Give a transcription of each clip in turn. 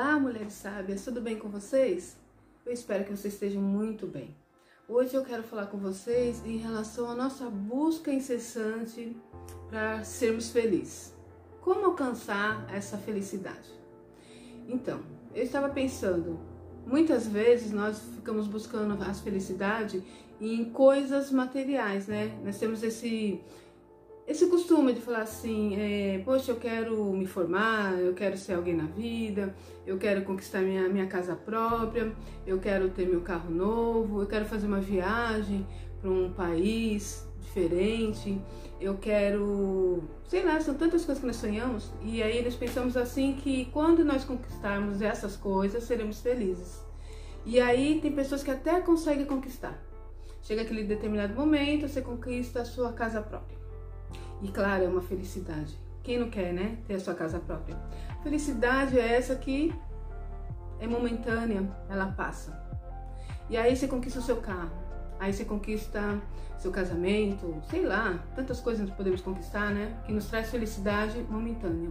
Olá, mulheres sábias, tudo bem com vocês? Eu espero que vocês estejam muito bem. Hoje eu quero falar com vocês em relação à nossa busca incessante para sermos felizes. Como alcançar essa felicidade? Então, eu estava pensando, muitas vezes nós ficamos buscando a felicidade em coisas materiais, né? Nós temos esse costume de falar assim, poxa, eu quero me formar, eu quero ser alguém na vida, eu quero conquistar minha casa própria, eu quero ter meu carro novo, eu quero fazer uma viagem para um país diferente, eu quero, sei lá, são tantas coisas que nós sonhamos, e aí nós pensamos assim que quando nós conquistarmos essas coisas, seremos felizes. E aí tem pessoas que até conseguem conquistar. Chega aquele determinado momento, você conquista a sua casa própria. E claro, é uma felicidade. Quem não quer, né? Ter a sua casa própria. Felicidade é essa que é momentânea, ela passa. E aí você conquista o seu carro. Aí você conquista seu casamento, sei lá, tantas coisas nós podemos conquistar, né? Que nos traz felicidade momentânea.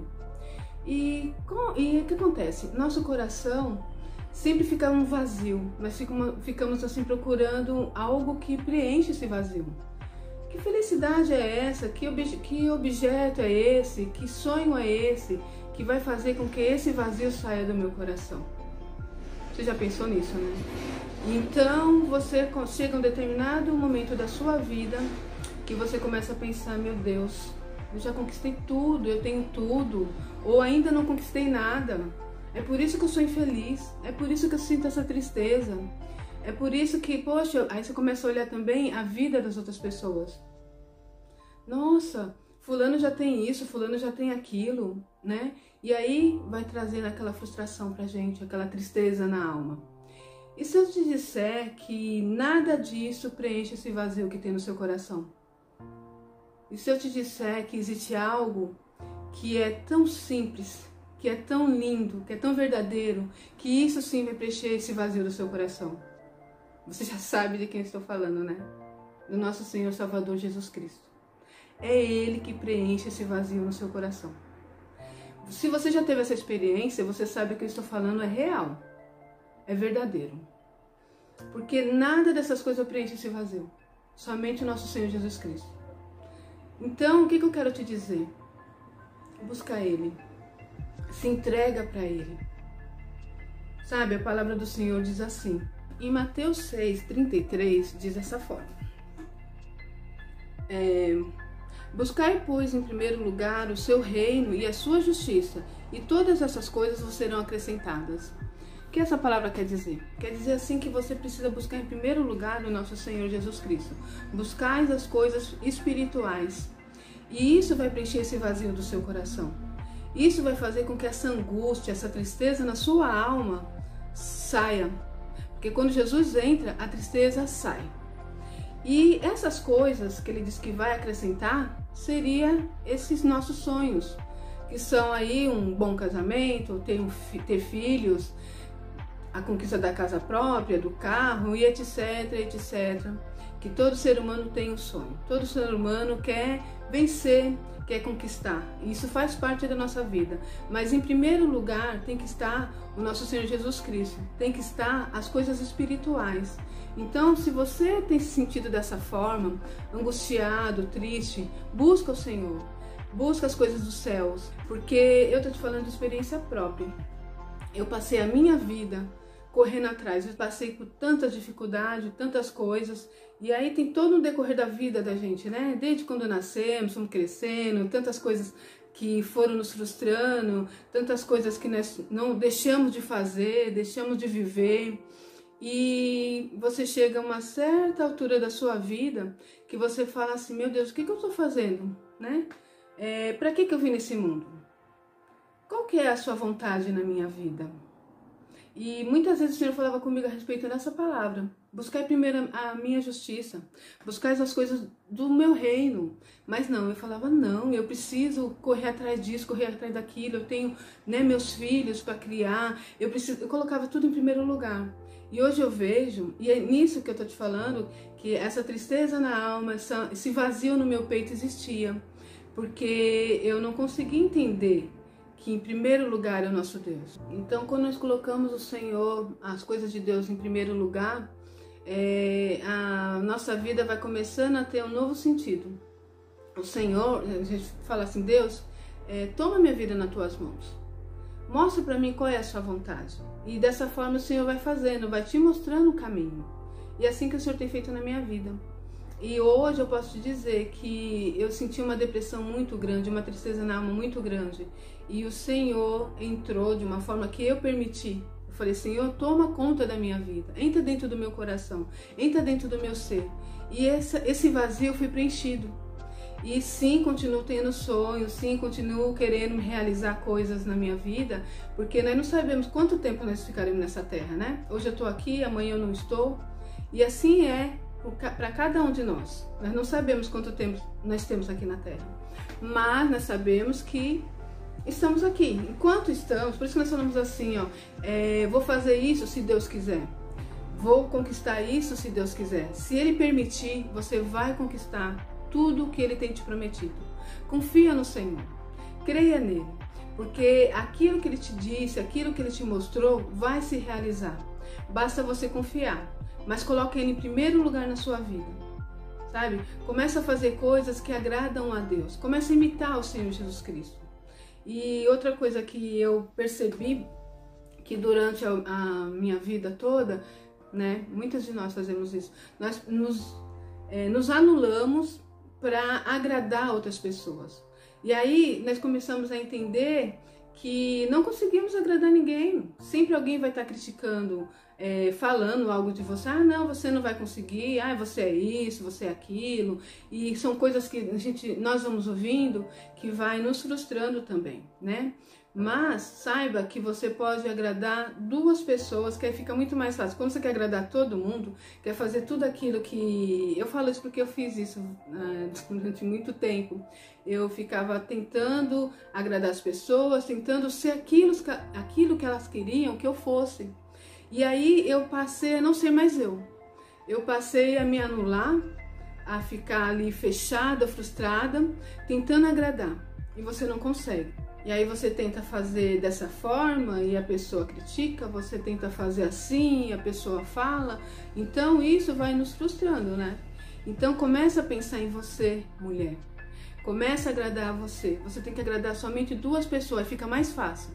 E o que acontece? Nosso coração sempre fica um vazio. Nós ficamos assim procurando algo que preenche esse vazio. Que felicidade é essa? Que objeto é esse? Que sonho é esse que vai fazer com que esse vazio saia do meu coração? Você já pensou nisso, né? Então você chega a um determinado momento da sua vida que você começa a pensar, meu Deus, eu já conquistei tudo, eu tenho tudo, ou ainda não conquistei nada. É por isso que eu sou infeliz, é por isso que eu sinto essa tristeza. É por isso que, poxa, aí você começa a olhar também a vida das outras pessoas. Nossa, fulano já tem isso, fulano já tem aquilo, né? E aí vai trazendo aquela frustração pra gente, aquela tristeza na alma. E se eu te disser que nada disso preenche esse vazio que tem no seu coração? E se eu te disser que existe algo que é tão simples, que é tão lindo, que é tão verdadeiro, que isso sim vai preencher esse vazio do seu coração? Você já sabe de quem estou falando, né? Do nosso Senhor Salvador Jesus Cristo. É Ele que preenche esse vazio no seu coração. Se você já teve essa experiência, você sabe que o que eu estou falando é real. É verdadeiro. Porque nada dessas coisas preenche esse vazio. Somente o nosso Senhor Jesus Cristo. Então, o que eu quero te dizer? Busca Ele. Se entrega para Ele. Sabe, a palavra do Senhor diz assim. Em Mateus 6:33 diz dessa forma: buscai, pois, em primeiro lugar o seu reino e a sua justiça, e todas essas coisas vos serão acrescentadas. O que essa palavra quer dizer? Quer dizer assim que você precisa buscar em primeiro lugar o nosso Senhor Jesus Cristo. Buscais as coisas espirituais. E isso vai preencher esse vazio do seu coração. Isso vai fazer com que essa angústia, essa tristeza na sua alma saia. Porque quando Jesus entra, a tristeza sai. E essas coisas que ele diz que vai acrescentar, seria esses nossos sonhos. Que são aí um bom casamento, ter filhos, a conquista da casa própria, do carro e etc, etc. Que todo ser humano tem um sonho. Todo ser humano quer vencer, quer conquistar. Isso faz parte da nossa vida. Mas em primeiro lugar tem que estar o nosso Senhor Jesus Cristo. Tem que estar as coisas espirituais. Então, se você tem se sentido dessa forma, angustiado, triste, busca o Senhor. Busca as coisas dos céus. Porque eu estou te falando de experiência própria. Eu passei a minha vida correndo atrás, eu passei por tantas dificuldades, tantas coisas, e aí tem todo o decorrer da vida da gente, né? Desde quando nascemos, fomos crescendo, tantas coisas que foram nos frustrando, tantas coisas que nós não deixamos de fazer, deixamos de viver, e você chega a uma certa altura da sua vida que você fala assim, meu Deus, o que eu estou fazendo, né? Para que eu vim nesse mundo? Qual que é a sua vontade na minha vida? E muitas vezes o Senhor falava comigo a respeito dessa palavra. Buscai primeiro a minha justiça. Buscai as coisas do meu reino. Mas não, eu falava, não, eu preciso correr atrás disso, correr atrás daquilo. Eu tenho, né, meus filhos para criar. Eu colocava tudo em primeiro lugar. E hoje eu vejo, e é nisso que eu estou te falando, que essa tristeza na alma, esse vazio no meu peito existia. Porque eu não conseguia entender que em primeiro lugar é o nosso Deus. Então, quando nós colocamos o Senhor, as coisas de Deus em primeiro lugar, a nossa vida vai começando a ter um novo sentido. O Senhor, a gente fala assim, Deus, toma minha vida nas tuas mãos. Mostra para mim qual é a sua vontade. E dessa forma o Senhor vai fazendo, vai te mostrando o caminho. E é assim que o Senhor tem feito na minha vida. E hoje eu posso te dizer que eu senti uma depressão muito grande, uma tristeza na alma muito grande. E o Senhor entrou de uma forma que eu permiti. Eu falei, Senhor, toma conta da minha vida. Entra dentro do meu coração, entra dentro do meu ser. E esse vazio foi preenchido. E sim, continuo tendo sonhos, sim, continuo querendo realizar coisas na minha vida, porque nós não sabemos quanto tempo nós ficaremos nessa terra, né? Hoje eu estou aqui, amanhã eu não estou. E assim é para cada um de nós. Nós não sabemos quanto tempo nós temos aqui na terra, mas nós sabemos que estamos aqui. Enquanto estamos, por isso que nós falamos assim, ó, vou fazer isso se Deus quiser. Vou conquistar isso se Deus quiser. Se Ele permitir, você vai conquistar tudo que Ele tem te prometido. Confia no Senhor, creia nele, porque aquilo que Ele te disse, aquilo que Ele te mostrou, vai se realizar. Basta você confiar, mas coloque Ele em primeiro lugar na sua vida, sabe? Começa a fazer coisas que agradam a Deus, começa a imitar o Senhor Jesus Cristo. E outra coisa que eu percebi, que durante a minha vida toda, né, muitas de nós fazemos isso, nós nos anulamos para agradar outras pessoas. E aí nós começamos a entender que não conseguimos agradar ninguém. Sempre alguém vai estar criticando, falando algo de você. Ah, não, você não vai conseguir. Ah, você é isso, você é aquilo. E são coisas que nós vamos ouvindo que vai nos frustrando também, né? Mas saiba que você pode agradar duas pessoas, que aí fica muito mais fácil. Quando você quer agradar todo mundo, quer fazer tudo aquilo que... Eu falo isso porque eu fiz isso durante muito tempo. Eu ficava tentando agradar as pessoas, tentando ser aquilo que elas queriam que eu fosse. E aí eu passei a não ser mais eu. Eu passei a me anular, a ficar ali fechada, frustrada, tentando agradar. E você não consegue. E aí você tenta fazer dessa forma e a pessoa critica, você tenta fazer assim e a pessoa fala. Então isso vai nos frustrando, né? Então começa a pensar em você, mulher. Começa a agradar a você. Você tem que agradar somente duas pessoas, fica mais fácil.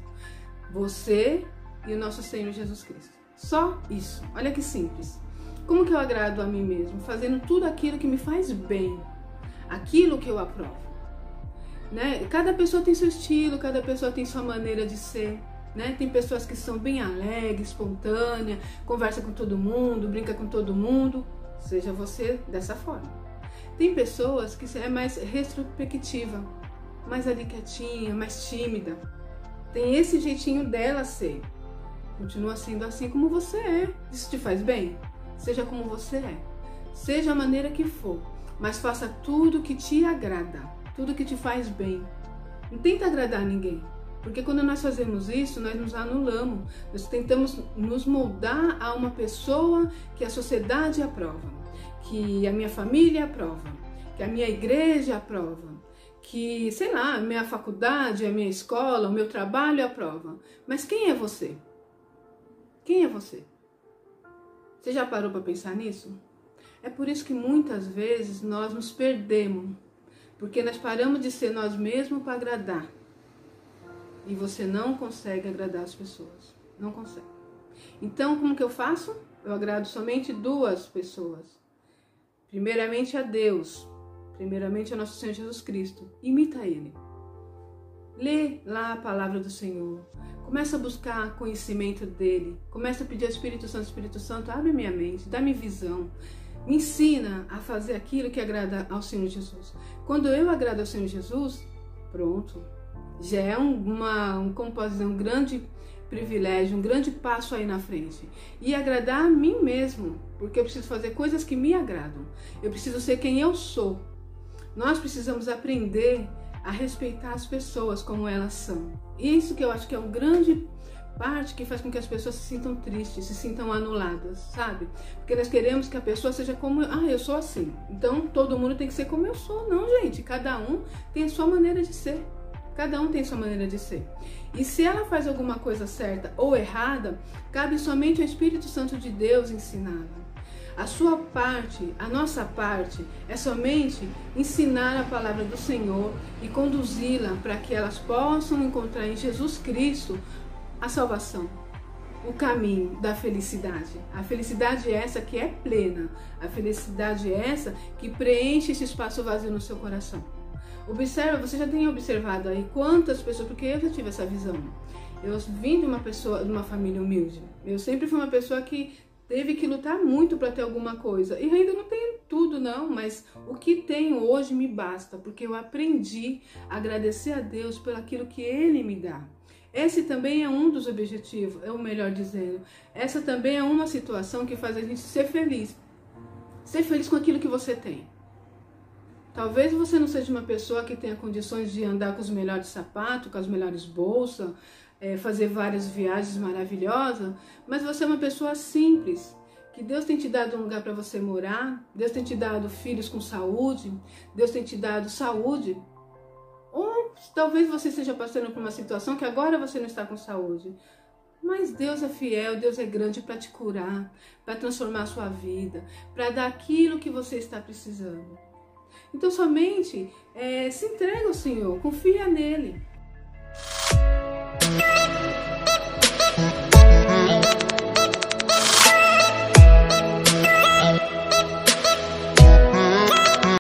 Você e o nosso Senhor Jesus Cristo. Só isso. Olha que simples. Como que eu agrado a mim mesmo? Fazendo tudo aquilo que me faz bem. Aquilo que eu aprovo. Né? Cada pessoa tem seu estilo, cada pessoa tem sua maneira de ser, né? Tem pessoas que são bem alegres, espontâneas, conversa com todo mundo, brinca com todo mundo. Seja você dessa forma. Tem pessoas que é mais retrospectiva, mais ali quietinha, mais tímida. Tem esse jeitinho dela ser. Continua sendo assim como você é. Isso te faz bem? Seja como você é. Seja a maneira que for, mas faça tudo que te agrada. Tudo que te faz bem. Não tenta agradar ninguém. Porque quando nós fazemos isso, nós nos anulamos. Nós tentamos nos moldar a uma pessoa que a sociedade aprova. Que a minha família aprova. Que a minha igreja aprova. Que, sei lá, a minha faculdade, a minha escola, o meu trabalho aprova. Mas quem é você? Quem é você? Você já parou para pensar nisso? É por isso que muitas vezes nós nos perdemos. Porque nós paramos de ser nós mesmos para agradar. E você não consegue agradar as pessoas. Não consegue. Então, como que eu faço? Eu agrado somente duas pessoas. Primeiramente a Deus. Primeiramente a nosso Senhor Jesus Cristo. Imita Ele. Lê lá a palavra do Senhor. Começa a buscar conhecimento dEle. Começa a pedir ao Espírito Santo, abre minha mente, dá-me visão. Me ensina a fazer aquilo que agrada ao Senhor Jesus. Quando eu agrado ao Senhor Jesus, pronto. Já é como pode dizer, um grande privilégio, um grande passo aí na frente. E agradar a mim mesmo, porque eu preciso fazer coisas que me agradam. Eu preciso ser quem eu sou. Nós precisamos aprender a respeitar as pessoas como elas são. Isso que eu acho que é um grande parte que faz com que as pessoas se sintam tristes, se sintam anuladas, sabe? Porque nós queremos que a pessoa seja como... eu sou assim, então todo mundo tem que ser como eu sou. Não, gente, cada um tem a sua maneira de ser. Cada um tem sua maneira de ser. E se ela faz alguma coisa certa ou errada, cabe somente ao Espírito Santo de Deus ensiná-la. A sua parte, a nossa parte, é somente ensinar a palavra do Senhor e conduzi-la para que elas possam encontrar em Jesus Cristo a salvação, o caminho da felicidade. A felicidade é essa que é plena. A felicidade é essa que preenche esse espaço vazio no seu coração. Observa, você já tem observado aí quantas pessoas, porque eu já tive essa visão. Eu vim de uma família humilde. Eu sempre fui uma pessoa que teve que lutar muito para ter alguma coisa. E ainda não tenho tudo não, mas o que tenho hoje me basta, porque eu aprendi a agradecer a Deus por aquilo que Ele me dá. Esse também é um dos objetivos, é o melhor dizendo. Essa também é uma situação que faz a gente ser feliz. Ser feliz com aquilo que você tem. Talvez você não seja uma pessoa que tenha condições de andar com os melhores sapatos, com as melhores bolsas, fazer várias viagens maravilhosas, mas você é uma pessoa simples, que Deus tem te dado um lugar para você morar, Deus tem te dado filhos com saúde, Deus tem te dado saúde. Ou talvez você esteja passando por uma situação que agora você não está com saúde. Mas Deus é fiel, Deus é grande para te curar, para transformar a sua vida, para dar aquilo que você está precisando. Então somente se entrega ao Senhor, confia nele.